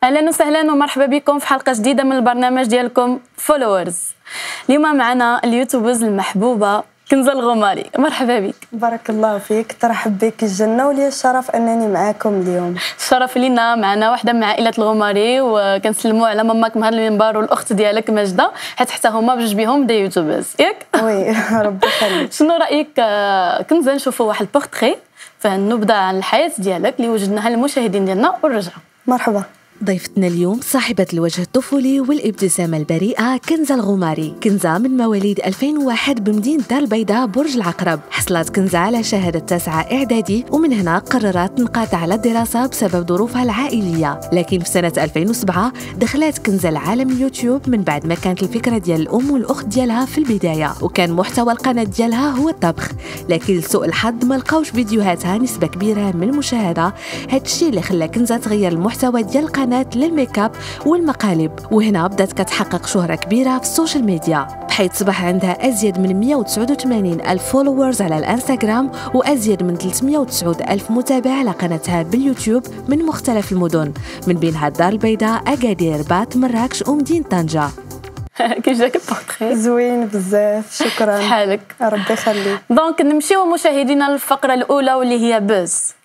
اهلا وسهلا ومرحبا بكم في حلقه جديده من البرنامج ديالكم فولورز. اليوم معنا اليوتيوبرز المحبوبه كنزة الغماري. مرحبا بك. بارك الله فيك، ترحب بك الجنه ولي الشرف انني معاكم اليوم. الشرف لينا. معنا واحده من عائله الغماري وكنسلموا على ماماك من هذا المنبر والاخت ديالك ماجده، حتى هما بجوج بهم دي يوتيوبرز ياك. وي ربي يخليك. شنو رايك كنزة نشوفوا واحد البورتري فيه النبذه عن الحياه ديالك اللي وجدناها للمشاهدين ديالنا ونرجعوا. مرحبا. ضيفتنا اليوم صاحبة الوجه الطفولي والابتسامة البريئة كنزة الغماري. كنزة من مواليد 2001 بمدينة دار البيضاء برج العقرب. حصلت كنزة على شهادة 9 إعدادي ومن هنا قررت تنقطع على الدراسة بسبب ظروفها العائلية، لكن في سنة 2007 دخلت كنزة لعالم اليوتيوب من بعد ما كانت الفكرة ديال الأم والأخت ديالها في البداية، وكان محتوى القناة ديالها هو الطبخ، لكن لسوء الحظ ما لقاوش فيديوهاتها نسبة كبيرة من المشاهدة. هادشي اللي خلى كنزة تغير المحتوى ديال القناة للميك اب والمقالب، وهنا بدات كتحقق شهرة كبيرة في السوشيال ميديا، بحيث صبح عندها أزيد من 189 ألف فولورز على الانستغرام وأزيد من 309 ألف متابع على قناتها باليوتيوب من مختلف المدن، من بينها دار البيضاء، أكادير، رباط، مراكش ومدينة طنجة. كيف جاك البورتري؟ زوين بزاف، شكرا. حالك؟ ربي يخليك. دونك نمشيو مشاهدينا للفقرة الأولى واللي هي بوز.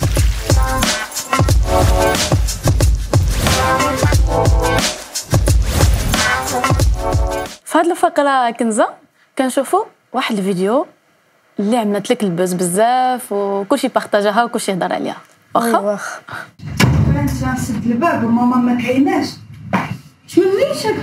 في هذه الفقرة كنزة كنشوفوا واحد الفيديو اللي عملت لك البوز بزاف وكلشي بارطاجاها وكلشي هضر عليها. واخا كنت نسد الباب وماما ما كايناش. شنو نيشك؟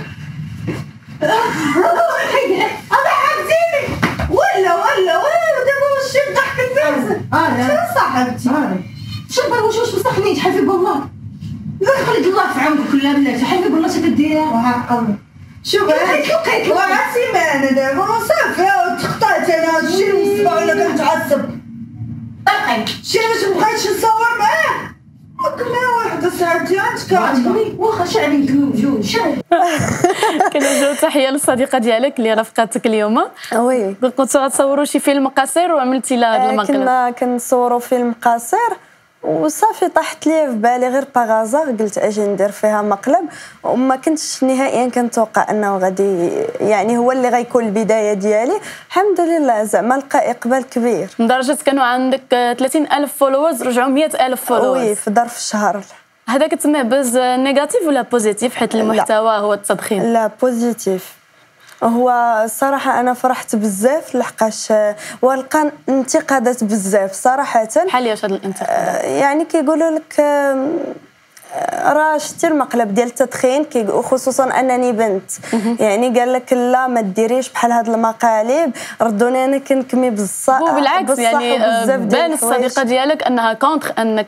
هذا حبتيني ولا دابا واش ضحك الناس؟ شنو صاحبتي؟ شوف واش مسخنيش حلفي بالله. لا خلي الله في عمرك ولا بلاتي، حلفي بالله تكديرها. وعقل شوف لقيت ورا سيمانه دابا صافي تقطعت انا هادشي المصباح ولا كنتعصب. طلقي شي باش مبغيتش نصور معاه كنا واحد ساعتين كاتقولي واخا شعري بجوج. كنوجهوا تحيه للصديقه ديالك اللي رافقاتك اليوم. وي كنتوا غتصوروا شي فيلم قصير وعملتي لها هذا المقلب. كنا كنصوروا فيلم قصير وصافي طاحت لي في بالي غير باغازار، قلت اجي ندير فيها مقلب، وما كنتش نهائيا كنتوقع انه غادي يعني هو اللي غيكون البدايه ديالي. الحمد لله زعما لقى اقبال كبير، لدرجه كانوا عندك 30,000 فولورز رجعوا 100,000 فولورز. وي في ظرف شهر. هذا كتسميه بوز نيجاتيف ولا بوزيتيف حيت المحتوى هو التدخين؟ لا بوزيتيف. هو الصراحه انا فرحت بزاف لحقاش ولقى انتقادات بزاف صراحه. بحال هاد الانتقادات يعني كيقولوا لك راه شتي المقلب ديال التدخين، وخصوصا انني بنت يعني قال لك لا ما ديريش بحال هاد المقالب، ردوني انا كنكمي بالصح. وبالعكس يعني بان الصديقه ديالك انها كونتر انك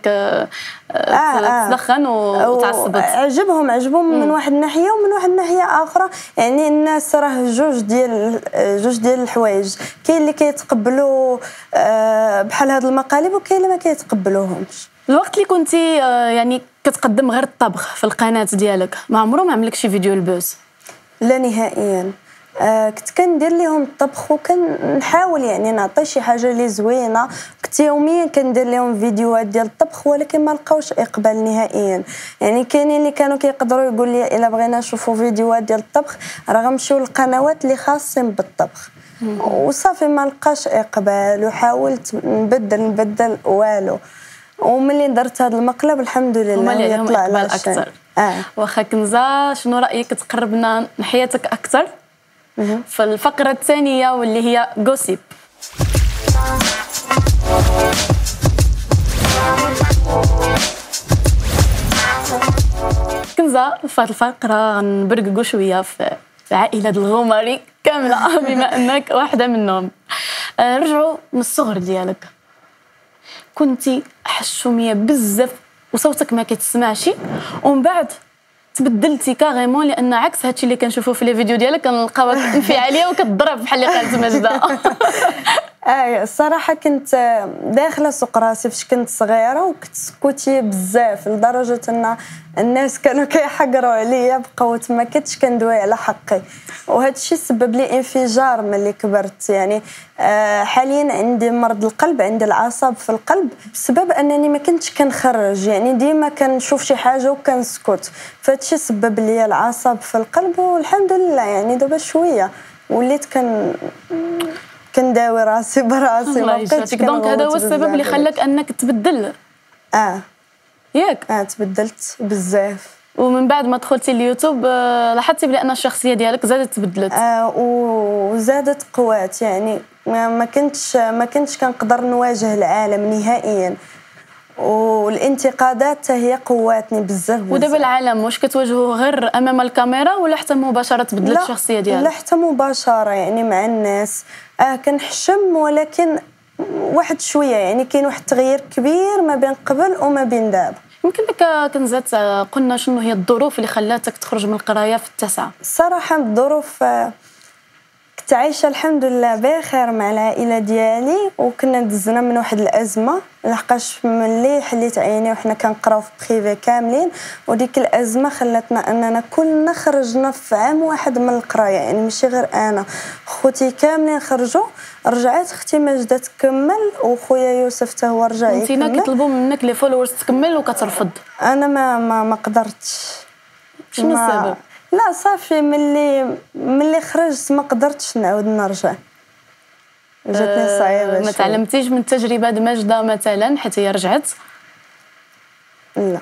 تدخن وتعصبت. عجبهم من واحد الناحيه ومن واحد الناحيه اخرى. يعني الناس راه جوج ديال الحوايج، كاين اللي كيتقبلوا بحال هاد المقالب وكاين اللي ما كيتقبلوهمش. الوقت اللي كنتي يعني كتقدم غير الطبخ في القناه ديالك ما عمره ما عملك شي فيديو البوز؟ لا نهائيا. كنت كندير لهم الطبخ وكنحاول يعني نعطي شي حاجه اللي زوينه، كنت يوميا كندير لهم فيديوهات ديال الطبخ، ولكن ما لقاوش اقبال نهائيا. يعني كاينين اللي كانوا كيقدروا يقول لي الا بغينا نشوفوا فيديوهات ديال الطبخ راه غنمشيو للقنوات اللي خاصين بالطبخ، وصافي ما لقاش اقبال. وحاولت نبدل والو، وملي درت هذا المقلب الحمد لله يطلع اقبال اكثر. واخا كنزة شنو رايك تقربنا نحياتك اكثر في الفقره الثانيه واللي هي غوسيب؟ كنزة في هذه الفقره غنبرققوا شويه في عائله الغماري كامله بما انك واحده منهم. رجعوا من الصغر ديالك كنتي حشوميه بزاف وصوتك ما كيتسمعش، ومن بعد تبدلتي كاريمون، لان عكس هادشي اللي كنشوفوا في لي فيديو ديالك كنلقاوك انفعاليه وكتضرب بحال اللي قالت ماجده. الصراحه كنت داخله سوق راسي فاش كنت صغيره، وكنت سكوتيه بزاف لدرجه ان الناس كانوا كيحقروا عليا بقوه ما كنتش كندوي على حقي، وهذا الشيء سبب لي انفجار ملي كبرت. يعني حاليا عندي مرض القلب، عندي العصب في القلب بسبب انني ما كنتش كنخرج، يعني ديما كنشوف شي حاجه وكنسكت، فهذا الشيء سبب لي العصب في القلب. والحمد لله يعني دابا شويه وليت كنداوي راسي براسي، ما بقيتش. دونك هذا هو السبب اللي خلاك انك تبدل. ياك تبدلت بزاف. ومن بعد ما دخلتي اليوتيوب لاحظتي بان الشخصيه ديالك زادت تبدلت. وزادت قوات، يعني ما كنتش كنقدر نواجه العالم نهائيا، والانتقادات هي قواتني بزاف. ودابا العالم واش كتواجهوه غير امام الكاميرا ولا حتى مباشره تبدلت الشخصيه ديالك؟ لا حتى مباشره، يعني مع الناس كنحشم، ولكن واحد شويه، يعني كاين واحد التغيير كبير ما بين قبل وما بين دابا. يمكن لك كنزات قلنا شنو هي الظروف اللي خلاتك تخرج من القرايه في التاسعه؟ الصراحه الظروف كنت عايشه الحمد لله بخير مع العائله ديالي، وكنا دزنا من واحد الازمه، لحقاش ملي حليت عيني وحنا كنقراو في بريفي كاملين، وديك الازمه خلاتنا اننا كلنا خرجنا في عام واحد من القرايه، يعني ماشي غير انا، خوتي كاملين خرجوا. رجعت اختي ماجده تكمل، وخويا يوسف حتى هو رجع يكمل. انت كيطلبوا منك لي فولورز تكمل وكترفض؟ انا ما قدرتش. شنو السبب؟ لا صافي، ملي خرجت ما قدرتش نعاود نرجع، جاتني صعيبه. ما تعلمتيش من تجربه ماجده مثلا حيت هي رجعت؟ لا.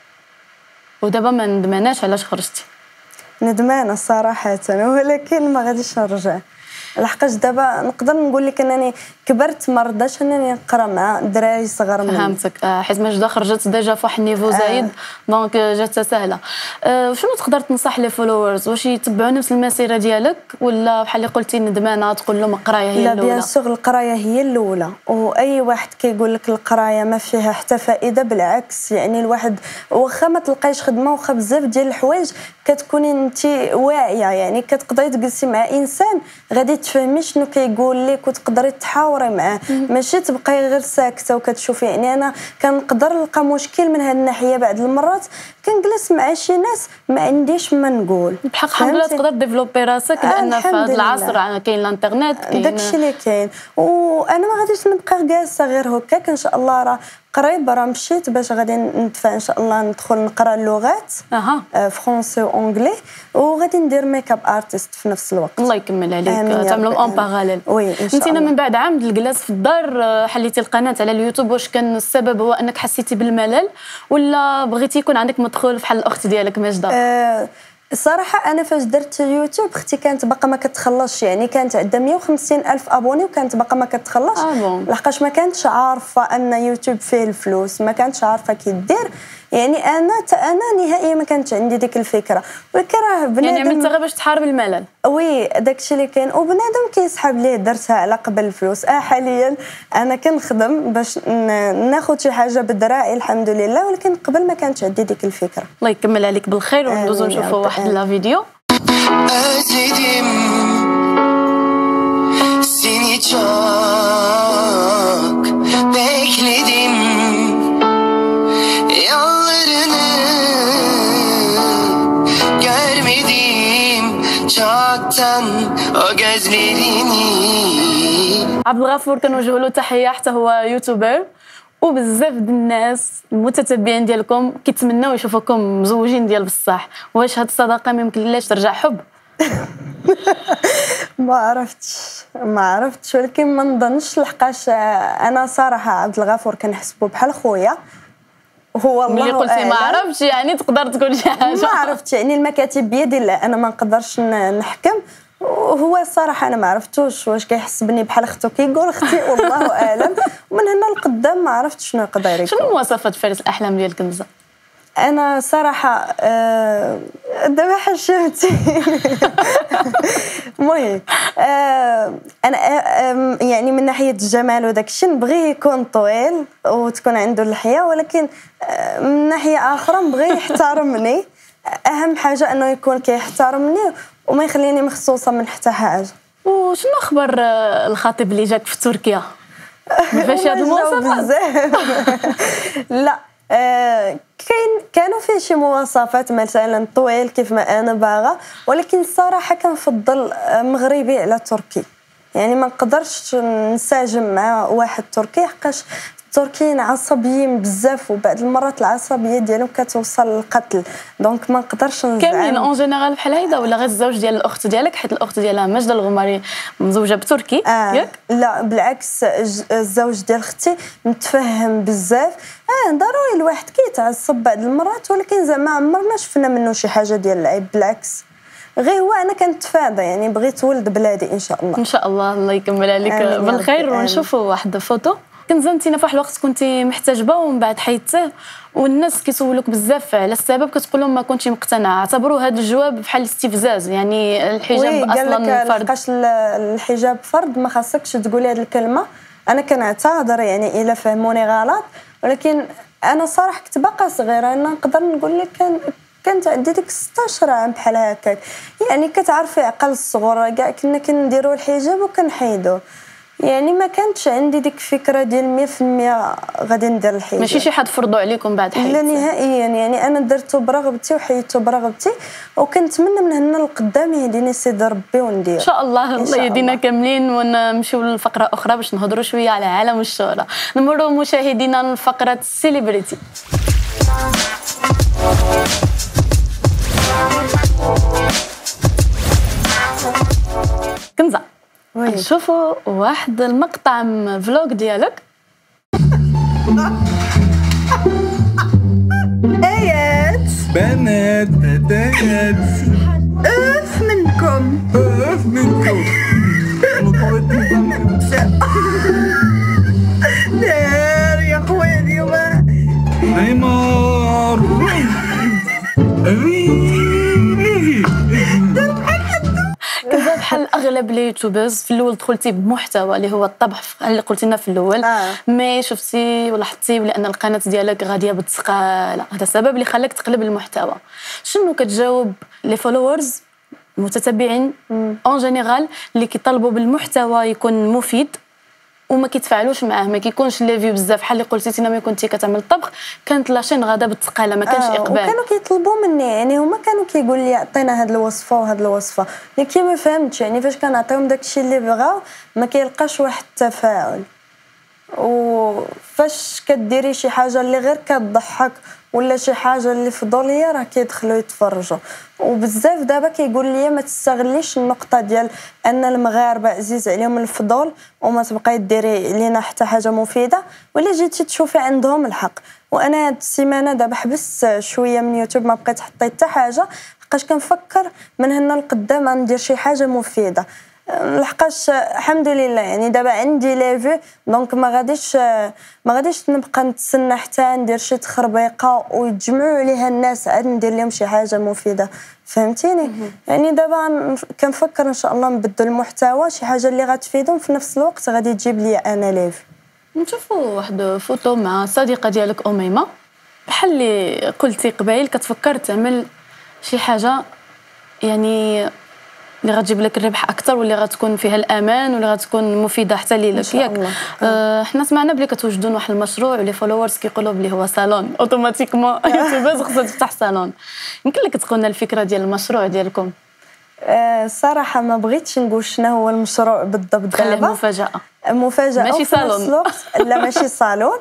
ودابا ما ندماناش علاش خرجتي؟ ندمانه صراحه، ولكن ما غاديش نرجع، لحقاش دابا نقدر نقول لك انني كبرت، ما رضاش انني نقرا مع دراري صغار مني. فهمتك. حيت ماجده خرجت ديجا في واحد النيفو زايد، دونك جاتها سهله. شنو تقدر تنصح لي فولورز؟ واش يتبعوا نفس المسيره ديالك ولا بحال اللي قلتي ندمانه تقول لهم القرايه هي الاولى؟ لا بيان سور القرايه هي الاولى، واي واحد كيقول لك القرايه ما فيها حتى فائده بالعكس. يعني الواحد واخا ما تلقايش خدمه، واخا بزاف ديال الحوايج كتكوني انت واعيه، يعني كتقدري تجلسي مع انسان غادي تفهمي شنو كيقول لك وتقدري تحاوري معاه، ماشي تبقاي غير ساكته وكتشوفي. يعني انا كنقدر نلقى مشكل من هذه الناحيه، بعض المرات كنجلس مع شي ناس ما عنديش ما نقول. بحق الحمد لله تقدر ديفلوبي راسك، لان في هذا العصر كاين الانترنت، كاين داكشي اللي كاين. وانا ما غاديش نبقى جالسه غير هكاك، ان شاء الله راه قريب راه مشيت باش غادي ندفع ان شاء الله ندخل نقرا اللغات فرونسي وانجلي، وغادي ندير ميك اب ارتست في نفس الوقت. الله يكمل عليك، تعملوا اون باراليل. وي ان شاء الله. انت من بعد عام الجلاس في الدار حليتي القناه على اليوتيوب، واش كان السبب هو انك حسيتي بالملل ولا بغيتي يكون عندك مدخول بحال الاخت ديالك ماجده؟ الصراحه انا فاش درت اليوتيوب اختي كانت باقا ما كتخلصش، يعني كانت عندها 150 الف ابوني وكانت باقا ما كتخلصش، لحقاش ما كانتش عارفه ان يوتيوب فيه الفلوس، ما كانتش عارفه كي دير. يعني انا نهائيا ما كانتش عندي ديك الفكره، ولكن راه بنادم يعني عملتها غير باش تحارب الملل. وي داكشي اللي كاين، وبنادم كيسحب ليه درتها على قبل الفلوس. حاليا انا كنخدم باش ناخذ شي حاجه بدراعي الحمد لله، ولكن قبل ما كانتش عندي ديك الفكره. الله يكمل عليك بالخير، وندوزو نشوفوا واحد لا فيديو. Seni çok bekledim, yollarını görmedim çoktan o gözlerini. عبد الغفور كنوجهوا له تحيه، حتى هو يوتيوبر، وبزاف د الناس المتتبعين ديالكم كيتمناو يشوفوكم مزوجين ديال بصح. واش هاد الصداقه ما يمكنلاش ترجع حب؟ ما عرفتش، ولكن ما نظنش، لحقاش انا صراحه عبد الغفور كنحسبو بحال خويا. هو الله ملي قلتي ما عرفتش يعني تقدر تقول شي حاجه. ما عرفتش، يعني المكاتب بيد الله، انا ما نقدرش نحكم. وهو الصراحه انا ما عرفتوش واش كيحسبني بحال اختو كيقول اختي، والله اعلم. ومن هنا لقدام ما عرفتش شنو يقدر يكون. شنو مواصفات فارس الاحلام ديال كنزه؟ انا صراحه دابا حشمتي. المهم انا يعني من ناحيه الجمال وداك الشيء نبغيه يكون طويل وتكون عنده اللحيه، ولكن من ناحيه اخرى نبغيه يحترمني. اهم حاجه انه يكون كيحترمني وما يخليني مخصوصه من حتى حاجه. وشنو اخبار الخطيب اللي جاك في تركيا؟ ما فيهاش هاد المواصفات؟ لا كانوا فيه شي مواصفات مثلا طويل كيف ما انا باغا، ولكن الصراحه كنفضل مغربي على تركي. يعني ما نقدرش نساجم مع واحد تركي، حقاش التركيين عصبيين بزاف، وبعض المرات العصبيه ديالهم كتوصل للقتل، دونك ما نقدرش نزعم. كاملين اون جينيرال بحال هيدا ولا غير الزوج ديال الاخت ديالك؟ حيت الاخت ديالها ماجده الغماري مزوجه بتركي ياك؟ لا بالعكس، الزوج ديال اختي متفهم بزاف. ضروري الواحد كيتعصب بعض المرات، ولكن زعما عمرنا شفنا منه شي حاجه ديال العيب، بالعكس غير هو انا كنتفادى، يعني بغيت ولد بلادي ان شاء الله. ان شاء الله، الله يكمل عليك بالخير. ونشوفوا واحد فوتو كنزه انت في واحد الوقت كنتي محتجبه ومن بعد حيدتيه، والناس كيسولوك بزاف على السبب، كتقول لهم ما كنتش مقتنعه. اعتبروا هذا الجواب بحال الاستفزاز، يعني الحجاب اصلا فرض. لقاش الحجاب فرض، ما خاصكش تقولي هذه الكلمه. انا كنعتذر يعني الا فهموني غلط، ولكن انا صراحه كنت باقا صغيره، انا نقدر نقول لك كانت عندي ديك 16 عام بحال هكاك، يعني كتعرفي عقل الصغر كاع كنا كنديروا الحجاب وكنحيدوه، يعني ما كانتش عندي ديك الفكره ديال 100% غادي ندير الحجاب. ماشي شي حد فرضوا عليكم بعد حيت؟ لا نهائيا، يعني انا درته برغبتي وحيدته برغبتي، وكنتمنى من هنا لقدام يهديني سيدي ربي وندير ان شاء الله. الله يهدينا كاملين. ونمشيو للفقره اخرى باش نهضروا شويه على عالم الشهره. نمروا مشاهدينا لفقره السيليبريتي. كنزه نشوفوا واحد المقطع من فلوق ديالك. ايات بنات بدات اف منكم دار يا خويا اليوم نيمار كذا بحال اغلب لي يوتيوبرز في الاول دخلتي بمحتوى اللي هو الطبخ اللي قلتي لنا في الاول، مي شفتي ولاحظتي بان القناه ديالك غاديه بالثقاله، هذا السبب اللي خلاك تقلب المحتوى. شنو كتجاوب لي فولورز المتتبعين اون جينيرال اللي كيطلبوا بالمحتوى يكون مفيد وما كيتفاعلوش معاه، ما كيكونش لي فيو بزاف؟ بحال اللي قلتي ملي كنتي كتعمل الطبخ كانت لاشين غاده بالثقاله، ما كانش اقبال، وكانوا كيطلبوا مني، يعني هما كانوا كيقول لي عطينا هاد الوصفه وهاد الوصفه، لكن ما فهمتش يعني فاش كنعطيهم داكشي اللي بغاو ما كيلقاش واحد التفاعل. وفاش كديري شي حاجه اللي غير كتضحك ولا شي حاجه اللي فضوليه راه كيدخلوا يتفرجوا. وبزاف دابا كيقول لي ما تستغليش النقطه ديال ان المغاربه عزيز عليهم الفضول وما تبقاي ديري لينا حتى حاجه مفيده، ولا جيتي تشوفي عندهم الحق. وانا هاد السيمانه دابا حبست شويه من يوتيوب، ما بقيت حطيت حتى حاجه، لحقاش كنفكر من هنا لقدام ندير شي حاجه مفيده، لحقاش الحمد لله يعني دابا عندي ليفي، دونك ما غاديش نبقى نتسنى حتى ندير شي تخربيقه ويتجمعوا عليها الناس عاد ندير لهم شي حاجه مفيده، فهمتيني؟ يعني دابا كنفكر ان شاء الله نبدل المحتوى شي حاجه اللي غتفيدهم في نفس الوقت غادي تجيب لي انا ليفي. نشوفوا واحد فوتو مع صديقه ديالك اميمه، بحال اللي قلتي قبيل كتفكر تعمل شي حاجه يعني اللي غتجيب لك الربح اكثر واللي غتكون فيها الامان واللي غتكون مفيده حتى ليك، ياك؟ حنا سمعنا بلي كتوجدون واحد المشروع واللي فولورز كيقولوا بلي هو صالون اوتوماتيكمون يوتيوبرز خصها تفتح صالون. يمكن لك تقولنا الفكره ديال المشروع ديالكم؟ الصراحه ما بغيتش نقول شنو هو المشروع بالضبط، خليه مفاجاه ماشي صالون. لا ماشي صالون،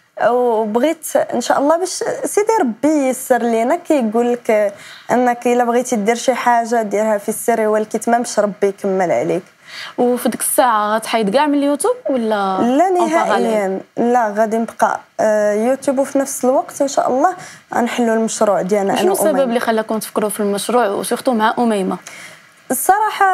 وبغيت ان شاء الله باش سيدي ربي ييسر لينا. كيقول لك انك الا بغيتي دير شي حاجه ديرها في السر والكتمان باش ربي يكمل عليك. وفي ديك الساعه غتحيد كاع من اليوتيوب ولا لا نهائيا؟ لا غادي نبقى يوتيوب، وفي نفس الوقت ان شاء الله غنحلوا المشروع ديالنا انا. شنو السبب اللي خلاكم تفكروا في المشروع وسورتو مع اميمه؟ الصراحه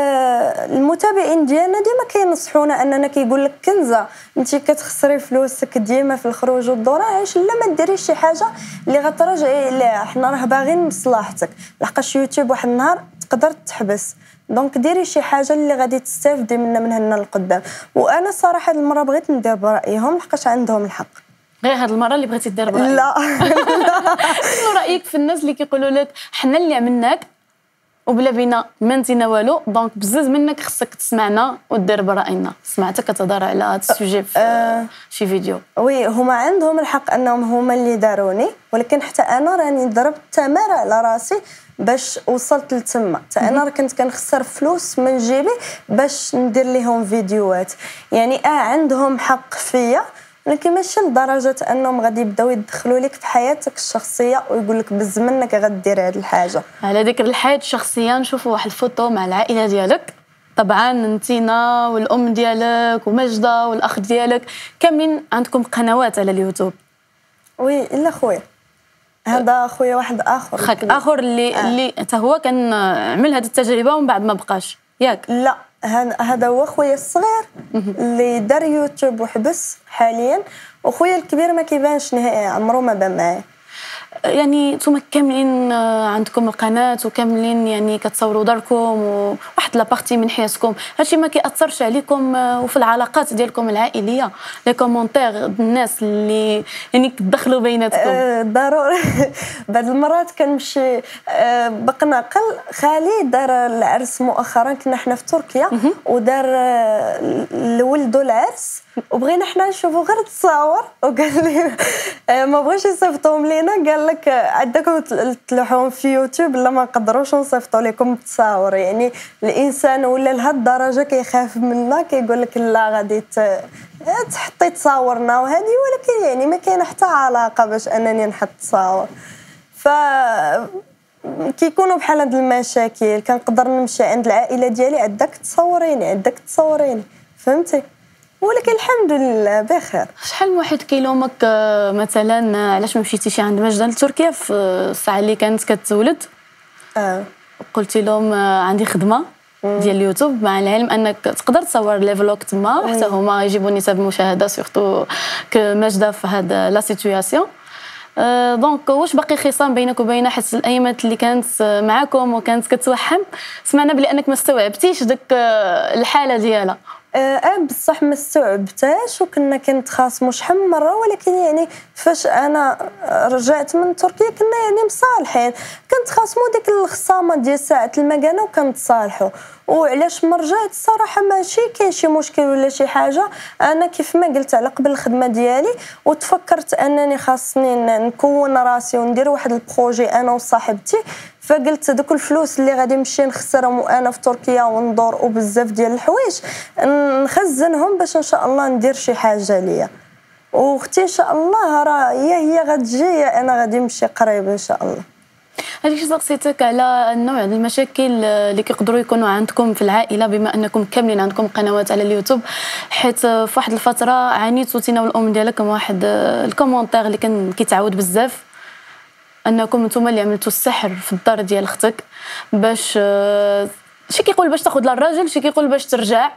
المتابعين ديالنا ديما كينصحونا اننا كيقول لك كنزه انت كتخسري فلوسك ديما في الخروج والدورة، علاش لا ما ديريش شي حاجه اللي غترجعي ليها، حنا راه باغيين مصلحتك، لحقاش يوتيوب واحد النهار تقدر تحبس، دونك ديري شي حاجه اللي غادي تستافدي منها من هنا لقدام. وانا صراحه هاد المره بغيت ندير برايهم لحقاش عندهم الحق. غير هاد المره اللي بغيتي دير برايك؟ لا شنو رايك في الناس اللي كيقولوا لك حنا اللي عملناك وبلا بينا ما نتينا والو. دونك بزز منك خصك تسمعنا ودير براينا. سمعتك كتهضر على هذا السوجي في شي فيديو. وي هما عندهم الحق انهم هما اللي داروني، ولكن حتى انا راني ضربت تماره على راسي باش وصلت لتما. حتى انا كنت كنخسر فلوس من جيبي باش ندير لهم فيديوهات. يعني عندهم حق فيا، ولكن ماشي لدرجه انهم غادي يبداو يدخلوا لك في حياتك الشخصيه ويقول لك بز منك غدير هذه الحاجه. على ذكر الحياه الشخصيه، نشوفوا واحد الفوتو مع العائله ديالك. طبعا انتينا والام ديالك ومجده والاخ ديالك كاملين عندكم قنوات على اليوتيوب. وي الا خويا، هذا خويا واحد اخر، خاك اخر اللي حتى هو كان عمل هذه التجربه ومن بعد ما بقاش ياك. لا هذا هو خويا الصغير اللي دار يوتيوب وحبس حاليا، وخويا الكبير ما كيبانش نهائي، عمره ما بان معايا. يعني نتوما كاملين عندكم القناه وكاملين يعني كتصوروا داركم وواحد لابارتي من حياتكم، هادشي ما كيأثرش عليكم وفي العلاقات ديالكم العائليه؟ لي كومونتير الناس اللي يعني كتدخلوا بيناتكم. ضروري. بعض المرات كنمشي بقناقل، خالي دار العرس مؤخرا، كنا حنا في تركيا ودار لولدو العرس، وبغينا حنا نشوفوا غير تصاور، وقال لي ما بغاش يصيفطوهم لينا، قال لك عندكم تلوحوهم في يوتيوب، لا ما نقدروش نصيفطوا لكم التصاور. يعني الانسان ولا لهاد الدرجه كيخاف منا، كيقول لك لا غادي تحطي تصاورنا وهذه، ولكن يعني ما كاينه حتى علاقه باش انني نحط تصاور. ف كيكونوا بحال هاد المشاكل كنقدر نمشي عند العائله ديالي، عندك تصوريني فهمتي، ولكن الحمد لله بخير. شحال من واحد كيلومك مثلا علاش ما مشيتيش عند مجده لتركيا في الساعه اللي كانت كتولد؟ قلتي لهم عندي خدمه ديال اليوتيوب، مع العلم انك تقدر تصور لي فلوغ تما حتى هما يجيبوا نسب مشاهده، سورتو كمجده في هذا لا سيتوياسيون. دونك واش باقي خصام بينك وبين حس الايامات اللي كانت معاكم وكانت كتوحم؟ سمعنا بلي انك ما استوعبتيش ديك الحاله ديالها. بصح ما استوعبتهاش، وكنا كنتخاصموا شحال من مره، ولكن يعني فاش انا رجعت من تركيا كنا يعني مصالحين، كنتخاصموا ديك الخصامه ديال ساعه المكانه وكنتصالحوا. وعلاش ما رجعت الصراحه ماشي كاين شي مشكل ولا شي حاجه، انا كيف ما قلت على قبل الخدمه ديالي، وتفكرت انني خاصني نكون راسي وندير واحد البروجي انا وصاحبتي، فقلت دوك الفلوس اللي غادي نمشي نخسرهم وانا في تركيا وندور وبزاف ديال الحوايج نخزنهم باش ان شاء الله ندير شي حاجه ليا. واختي ان شاء الله راه هي غتجي، انا غادي نمشي قريب ان شاء الله. هذيك سقسيتك على النوع ديال المشاكل اللي كيقدروا يكونوا عندكم في العائله، بما انكم كاملين عندكم قنوات على اليوتيوب، حيت في واحد الفتره عانيتوا تينا والام ديالك واحد الكومونتير اللي كان كيتعاود بزاف، انكم نتوما اللي عملتوا السحر في الدار ديال اختك باش شي كيقول باش تاخذ للراجل، شي كيقول باش ترجع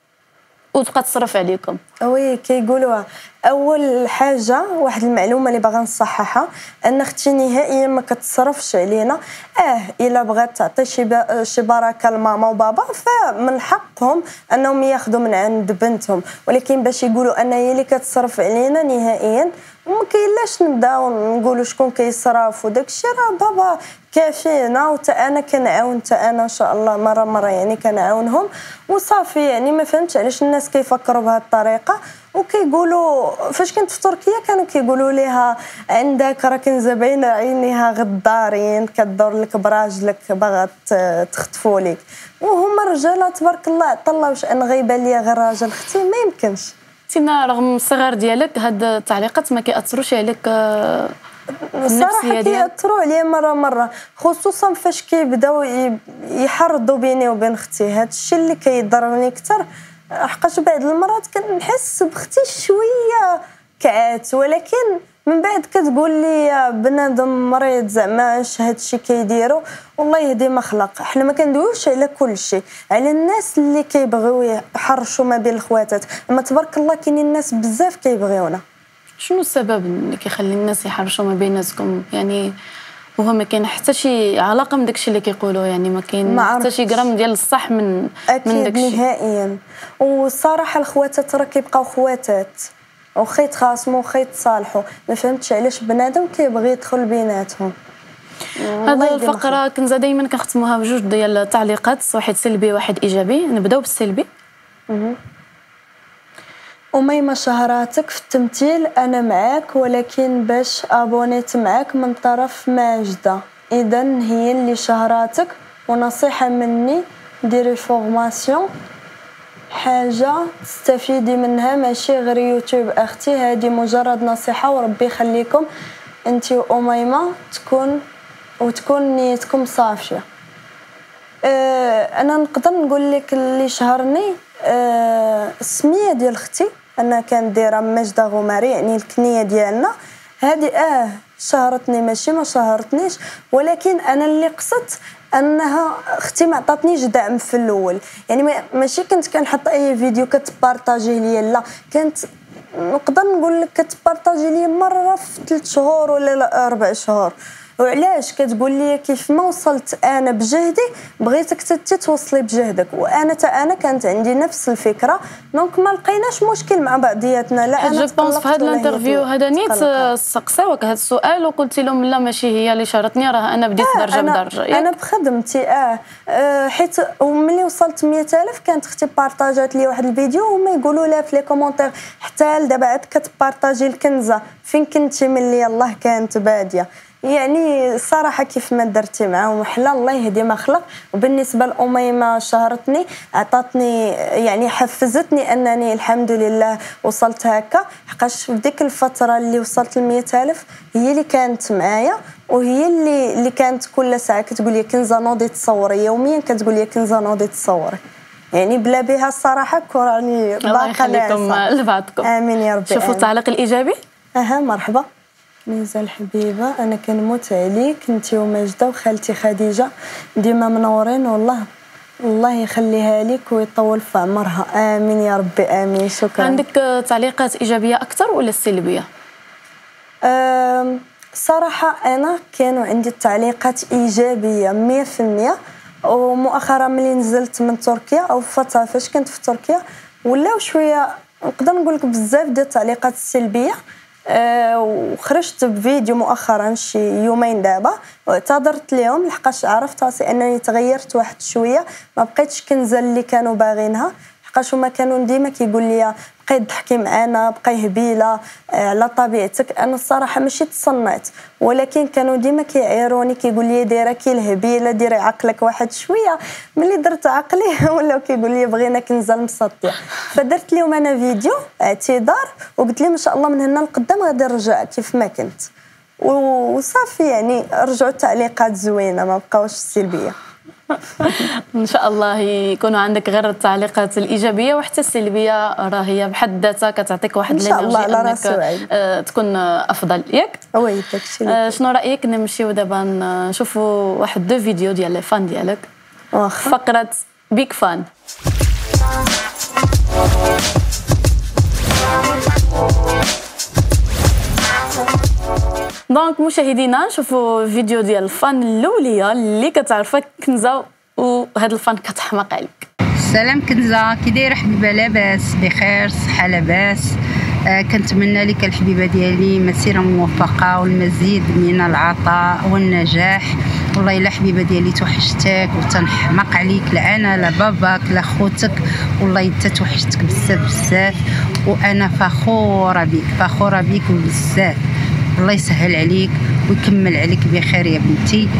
وتبقى تصرف عليكم. وي كيقولوها. اول حاجه واحد المعلومه اللي باغا نصححها، ان اختي نهائيا ما كتصرفش علينا. الا بغات تعطي شي بركه لماما وبابا فمن حقهم انهم ياخذوا من عند بنتهم، ولكن باش يقولوا ان هي اللي كتصرف علينا نهائيا ما كاينلاش نبداو نقولوا شكون كيصرف وداك الشيء. راه بابا كافينا، وتا انا كنعاون، تا انا ان شاء الله مره يعني كنعاونهم وصافي. يعني ما فهمتش علاش الناس كيفكروا بهذه الطريقه، وكيقولوا فاش كنت في تركيا كانوا كيقولوا ليها عندك راه كنزه بين عينيها غدارين، كدور لك براجلك باغا تخطفوا لك، وهما الرجاله تبارك الله عطا الله واش انا غايبه ليا غير راجل اختي ما يمكنش. تينا رغم الصغر ديالك هاد التعليقات ما كيأثروش عليك الصراحه كيأثروا عليا مره خصوصا فاش كيبداو يحرضوا بيني وبين اختي. هذا الشيء اللي كيضرني اكثر، حقاش بعض المرات كنحس بختي شويه كعات، ولكن من بعد كتقول لي بنادم مريض زعما اش هذا الشيء كيديروا، والله يهدي ما خلق. حنا ما كندويوش على كل شيء، على الناس اللي كيبغيو يحرشوا ما بين الخواتات، اما تبارك الله كاينين الناس بزاف كيبغيونا. شنو السبب اللي كيخلي الناس يحرشوا ما بيناتكم؟ يعني وهو ما كاين حتى شي علاقه من داكشي اللي كيقولوا، يعني ما كاين حتى شي غرام ديال الصح من داكشي نهائيا. والصراحه الخواتات راه كيبقاو خواتات، وخا يتخاصموا وخا يتصالحوا، ما فهمتش علاش بنادم كيبغي يدخل بيناتهم. هذه الفقره كنزه دائما كنختموها بجوج ديال التعليقات، واحد سلبي واحد ايجابي. نبداو بالسلبي. أميمة شهراتك في التمثيل، أنا معاك، ولكن باش أبونيت معاك من طرف ماجدة، إذا هي اللي شهراتك. ونصيحة مني ديري فورماسيون، حاجة تستفيدي منها ماشي غير يوتيوب أختي. هذه مجرد نصيحة وربي يخليكم أنت وأميمة وتكون نيتكم صافية. أنا نقدر نقول لك اللي شهرني السميه ديال اختي، انا كان دايره ماجده غماري، يعني الكنيه ديالنا هذه شهرتني ماشي ما شهرتنيش، ولكن انا اللي قصدت انها اختي ما عطاتنيش دعم في الاول. يعني ماشي كنت كنحط اي فيديو كتبارطاجيه ليا، لا كنت نقدر نقول لك كتبارطاجي ليا مره في 3 شهور ولا 4 شهور. وعلاش كتقول لي كيف ما وصلت انا بجهدي بغيتك حتى توصلي بجهدك، وانا انا كانت عندي نفس الفكره، دونك ما لقيناش مشكل مع بعضياتنا. لا انا جو بونس في هذا الانترفيو هذا نيت سقساوك هذا السؤال وقلتي لهم لا ماشي هي اللي شارتني، راه انا بديت درجه بدرجه. انا بخدمتي حيت ملي وصلت 100,000 كانت اختي بارطاجات لي واحد الفيديو وما يقولوا لها في لي كومونتير حتى دابا عاد كتبارطاجي الكنزه، فين كنتي ملي يلاه كانت باديه. يعني الصراحه كيف ما درتي معاهم حلا الله يهدي ما خلق. وبالنسبه لأميمة شهرتني، عطاتني يعني حفزتني انني الحمد لله وصلت هكا، حقاش في ديك الفتره اللي وصلت ل 100,000 هي اللي كانت معايا، وهي اللي كانت كل ساعه كتقول لي كنزه نوضي تصوري، يوميا كتقول لي كنزه نوضي تصوري. يعني بلا بها الصراحه كوراني الله يخليكم لبعضكم. امين يا ربي. شوفوا التعليق الايجابي. مرحبا نيزا الحبيبه، انا كنموت عليك انت وماجده وخالتي خديجه، ديما منورين والله، الله يخليها لك ويطول في عمرها. امين يا ربي امين. شكرا. عندك تعليقات ايجابيه اكثر ولا السلبيه؟ صراحه انا كانوا عندي التعليقات ايجابيه 100%، ومؤخرا ملي نزلت من تركيا او فتره فاش كنت في تركيا ولاو شويه نقدر نقول لك بزاف ديال التعليقات السلبيه. وخرجت بفيديو مؤخرا شي يومين دابا واعتذرت لهم لحقاش عرفت راسي انني تغيرت واحد شويه، ما بقيتش كنزه اللي كانوا باغينها، حقاش هما كانوا ديما كيقول لي بقاي تضحكي معانا، بقاي هبيله على طبيعتك. انا الصراحه ماشي تصنعت، ولكن كانوا ديما كيعيروني كيقول لي دايره كي الهبيله، ديري عقلك واحد شويه. ملي درت عقلي ولاو كيقول لي بغينا كنزه المسطيه، فدرت لهم انا فيديو اعتذار وقلت لهم ان شاء الله من هنا لقدام غادي نرجع كيف ما كنت، وصافي. يعني رجعوا التعليقات زوينه ما بقاوش السلبيه. ان شاء الله يكونوا عندك غير التعليقات الايجابيه، وحتى السلبيه راه هي بحد ذاتها كتعطيك واحد الانرجي انك تكون افضل ياك. وي داكشي. شنو رايك نمشيو دابا نشوفوا واحد 2 فيديو ديال لي فان ديالك؟ فقره بيك فان. دونك مشاهدينا نشوفوا فيديو ديال الفان الاوليه اللي كتعرفك كنزه، وهذا الفان كتحماق عليك. السلام كنزه، كي دايره حبيبه؟ لاباس بخير صحه لاباس. كنتمنى لك الحبيبه ديالي مسيره موفقه والمزيد من العطاء والنجاح. والله الا حبيبه ديالي توحشتك وتنحماق عليك، لا انا لا باباك لا خوتك، والله حتى توحشتك بزاف بزاف، وانا فخوره بك بزاف. الله يسهل عليك ويكمل عليك بخير يا بنتي،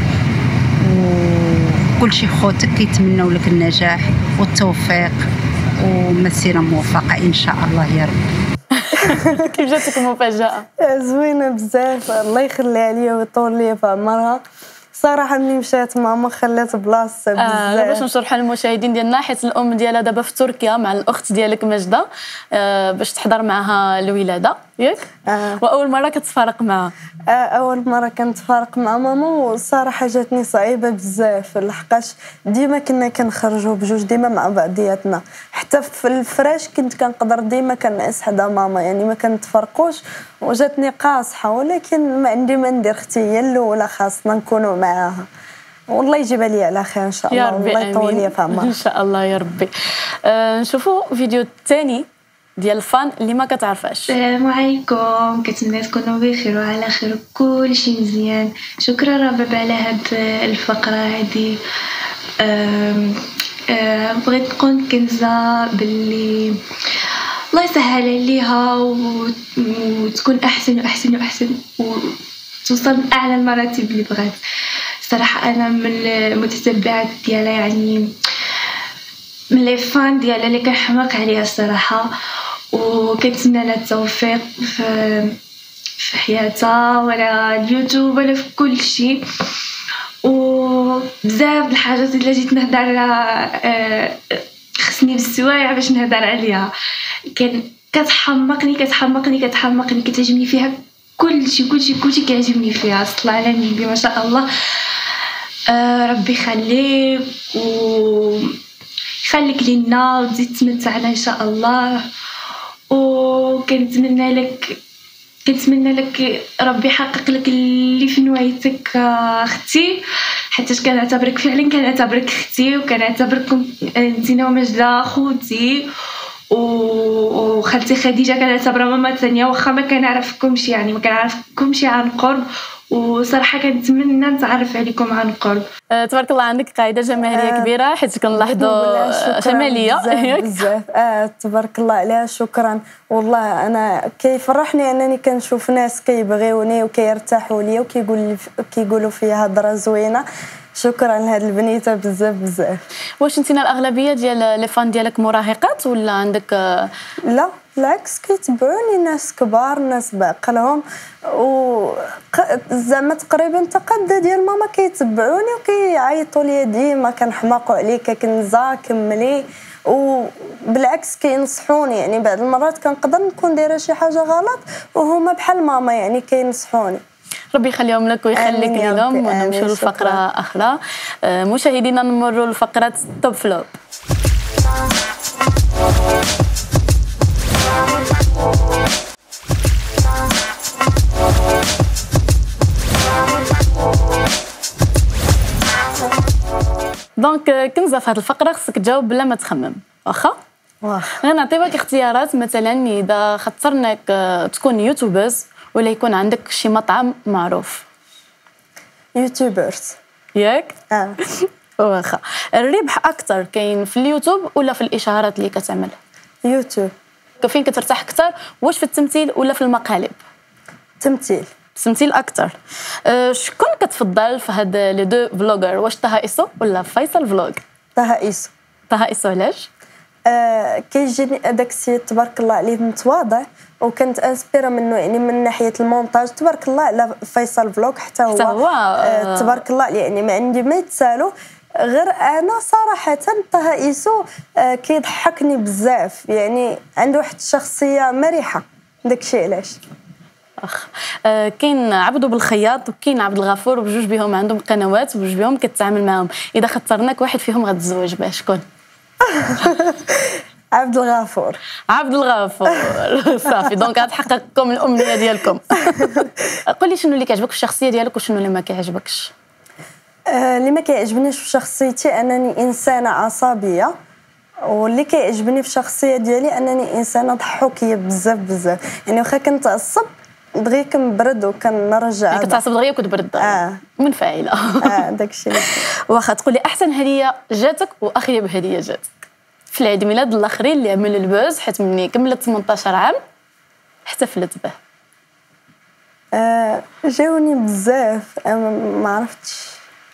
وكل شي خوتك كيتمنوا لك النجاح والتوفيق ومسيره موفقه ان شاء الله يا رب. كيف جاتك المفاجاه؟ زوينه بزاف، الله يخليها ليا ويطول ليا في عمرها. صراحه ملي مشات ماما خلات بلاصه بزاف. باش نشرحوا للمشاهدين ديالنا، حيت الام ديالها دابا في تركيا مع الاخت ديالك ماجده باش تحضر معها الولاده ياك. واول مره كتفارق معها. اول مره كنتفارق مع ماما، والصراحه جاتني صعيبه بزاف لحقاش ديما كنا كنخرجوا بجوج ديما مع بعضياتنا، حتى في الفراش كنت كنقدر ديما كنعس حدا ماما، يعني ما كنتفرقوش. وجاتني قاصحه، ولكن ما عندي ما ندير، اختي هي الاولى خاصنا نكونوا معاها. والله يجيبها لي على خير ان شاء الله، والله يطول لي في عمرها ان شاء الله يا ربي. نشوفوا فيديو الثاني ديال الفان اللي ما كتعرفاش. السلام عليكم، كنتمنى تكونوا بخير وعلى خير كل شيء مزيان. شكرا رباب على هاد الفقره هذه. بغيت نقول كنزة باللي الله يسهل عليها وتكون احسن واحسن واحسن وتوصل لاعلى المراتب اللي بغات. صراحه انا من المتتبعات ديالها، يعني من لي فان ديالها اللي كنحماق عليها الصراحه، وكنتمنى لها التوفيق في حياتها ولا اليوتيوب ولا في كل شيء. وبزاف الحاجات اللي جيت نهضر خصني بالسوايع باش نهضر عليها. كتحمقني كتعجبني فيها كل شيء كيعجبني فيها. صلى على النبي ما شاء الله. ربي يخليك ويخليك لينا وتزيد تمتعنا ان شاء الله. وكنتمنى لك ربي يحقق لك اللي في نوايتك اختي، حيت كنعتبرك اختي وكنعتبركم انتينا ومجدة خوتي وخالتي خديجه كنعتبرها ماما ثانيه، واخا ما كنعرفكمش عن قرب. وصراحه كنتمنى نتعرف عليكم عن قرب. تبارك الله عندك قاعده جماهيريه كبيره، حيت كنلاحظوا جماليه بزاف. تبارك الله عليها، شكرا. والله انا كيفرحني انني كنشوف ناس كيبغيوني وكيرتاحوا ليا وكيقولوا فيها هضره زوينه. شكرا لهاد البنيته بزاف. واش انتينا الاغلبيه ديال لي فان ديالك مراهقات ولا عندك؟ لا بالعكس، كيتبعوني ناس كبار، ناس بعقلهم، و زعما تقريبا تقد ديال ماما كيتبعوني وكيعيطوا لي ديما كنحماقوا عليك كنزا كملي. وبالعكس كينصحوني، يعني بعض المرات كنقدر نكون دايره شي حاجه غلط وهما بحال ماما يعني كينصحوني. ربي يخليهم لك ويخليك لهم. ونمشيو لفقره اخرى. مشاهدينا نمروا لفقره توب فلوب. دونك كنزة في هذه الفقره خصك تجاوب بلا ما تخمم. واخا غنعطيوك اختيارات، مثلا اذا خطرناك تكون يوتيوبرز ولا يكون عندك شي مطعم معروف. يوتيوبرز ياك؟ واخا الربح اكثر كاين في اليوتيوب ولا في الاشهارات اللي كتعمل؟ يوتيوب. فين كترتاح اكثر، واش في التمثيل ولا في المقالب؟ تمثيل اكثر. شكون كتفضل في هاد لي دو فلوغر، واش طه إيسو ولا فيصل فلوغ؟ طه إيسو علاش؟ كيجيني داك السيد تبارك الله عليه متواضع، وكنت انسبيرا منه يعني من ناحيه المونتاج. تبارك الله على فيصل فلوغ حتى هو تبارك الله يعني ما عندي ما يتسالو. غير انا صراحه طه إيسو كيضحكني بزاف، يعني عنده واحد الشخصيه مرحه. داكشي علاش. كاين عبدو بالخياط وكاين عبد الغفور، وبجوج بهم عندهم قنوات وبجوج بهم كتعامل معهم. اذا خطرناك واحد فيهم غتزوج به، شكون؟ عبد الغفور. صافي، دونك غتحققكم الامنيه ديالكم. قولي شنو اللي كيعجبك في الشخصيه ديالك وشنو اللي ما كيعجبكش؟ اللي ما كيعجبنيش في شخصيتي انني انسانه عصبيه، واللي كيعجبني في الشخصيه ديالي انني انسانه ضحوكيه بزاف. يعني واخا كنتعصب دغيا كنبرد وكنرجع. كتعصب دغيا وكتبرد. منفعله. داكشي. واخا تقولي احسن هديه جاتك واخيب هديه جاتك في العيد ميلاد الاخرين اللي عمل البوز، حيت مني كملت 18 عام احتفلت به؟ جاوني بزاف، ما عرفتش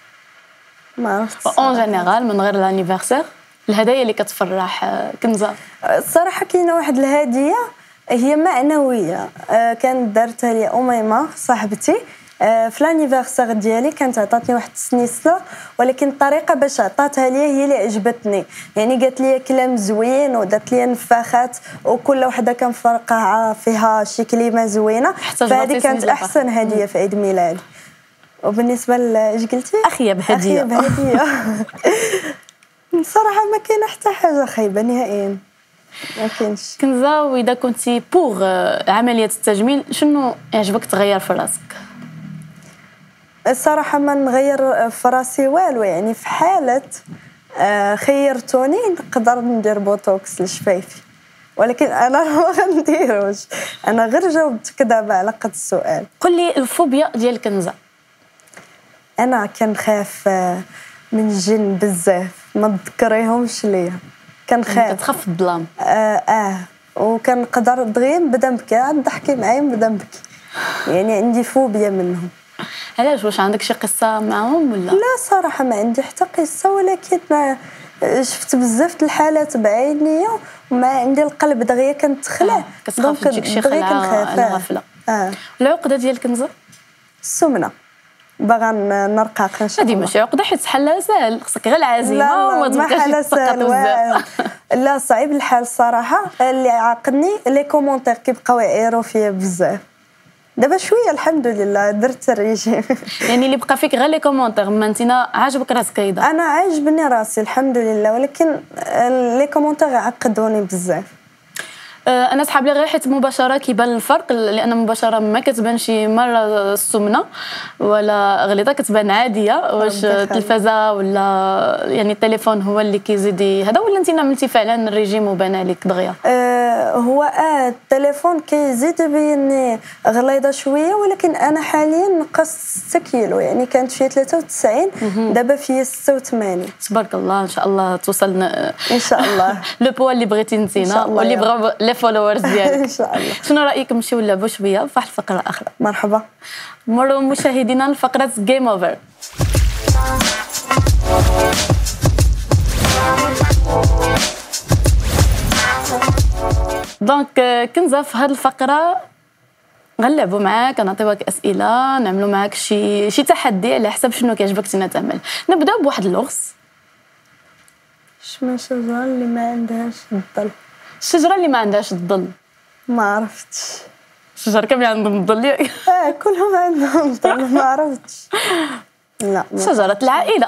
اون جينيرال من غير لانيفرسير. الهدايا اللي كتفرح كنزة؟ الصراحه كاينه واحد الهديه هي معنويه، كانت دارتها لي اميمه صاحبتي في لانيفرسير ديالي. كانت عطاتني واحد السنيسله، ولكن الطريقه باش عطاتها لي هي اللي عجبتني. يعني قالت لي كلام زوين ودات لي نفاخات، وكل وحده كنفرقها فيها شي كلمه زوينه. فهذه كانت احسن هديه في عيد ميلادي. وبالنسبه اش قلتي؟ اخيب هديه. صراحه ما كاينه حتى حاجه خايبه نهائيا، ما كاينش. كنزة، واذا كنتي بوغ عمليه التجميل شنو يعجبك تغير في راسك؟ الصراحه ما نغير في راسي والو، يعني في حاله خيرتوني نقدر ندير بوتوكس لشفايفي. ولكن انا ما غنديروش، انا غير جاوبتك دابا على قد السؤال. قل لي الفوبيا ديال كنزه. انا كنخاف من الجن بزاف، ما تذكريهمش ليا، كنخاف. كتخاف الظلام؟ وكنقدر دغيا نبدا نبكي، عاد ضحكي معايا نبدا نبكي، يعني عندي فوبيا منهم. علاش؟ واش عندك شي قصه معاهم ولا؟ لا صراحه ما عندي حتى قصه، ولكن شفت بزاف د الحالات بعينيا وما عندي القلب دغيا كنتخلع. كتخاف تجيك شي خلعه على غفله. العقده ديال كنزه؟ السمنه، باغا نرقق ان شاء الله. هادي ماشي عقده، حيت حلها ساهل، خصك غير العزيمه وما تبقاش تسقط بزاف. لا صعيب الحال الصراحه. اللي عاقدني لي كومونتير كيبقاو يعيروا فيا بزاف. دابا شويه الحمد لله درت الريجيم. يعني اللي بقى فيك غير لي كومونتير، ما انتينا عاجبك راسك ايضا؟ انا عاجبني راسي الحمد لله، ولكن لي كومونتير عقدوني بزاف. انا سحاب لي غير حيت مباشره كيبان الفرق، لان مباشره ما كتبانش مره السمنه ولا غليظه، كتبان عاديه. واش التلفازه ولا يعني التليفون هو اللي كيزيد هذا، ولا انت عملتي فعلا الريجيم وبان عليك دغيا؟ هو التليفون كيزيد يبيني غليظه شويه، ولكن انا حاليا نقصت 6 كيلو، يعني كانت فيها 93 دابا فيها 86. تبارك الله، ان شاء الله توصلنا ان شاء الله لو بوا اللي بغيتي نتينا واللي بغاو لي فولورز ديالك. ان شاء الله. شنو رايك نمشيو نلعبوا شويه في واحد الفقره اخرى؟ مرحبا. مروا مشاهدينا لفقره جيم اوفر. دونك كنزه في هذه الفقره غنلعبوا معاك، نعطيوك اسئله، نعملوا معاك شي تحدي على حسب شنو كيعجبك تينا تعمل. نبداو بواحد اللغز. شنو الشجره اللي ما عندهاش الظل؟ الشجره اللي ما عندهاش الظل؟ ما عرفتش. الشجر كامل عندهم الظل ياك؟ كلهم عندهم الظل. ما عرفتش. لا شجره العائله.